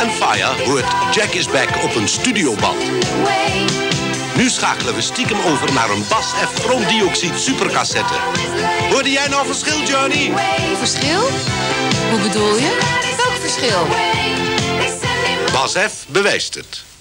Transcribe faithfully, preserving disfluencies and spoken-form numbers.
and Fire hoort Jack is Back op een studioband. Nu schakelen we stiekem over naar een Bas F chromdioxide supercassette. Hoorde jij nou verschil, Johnny? Verschil? Hoe bedoel je? Welk verschil? Bas F bewijst het.